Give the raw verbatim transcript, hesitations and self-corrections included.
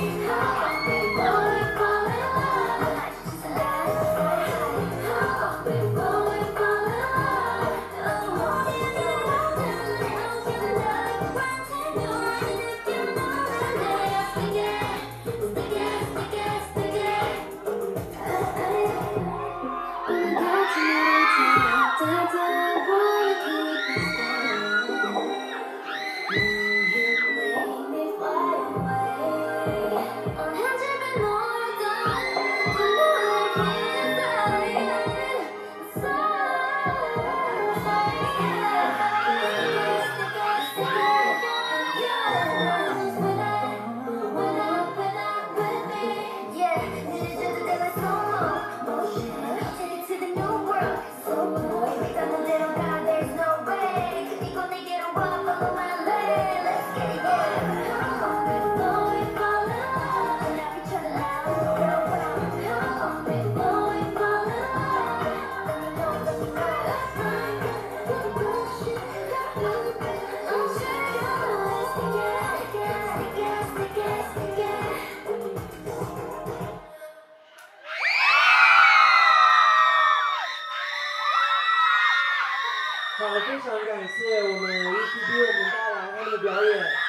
好，非常感谢我们 E T B 为我们带来他们的表演。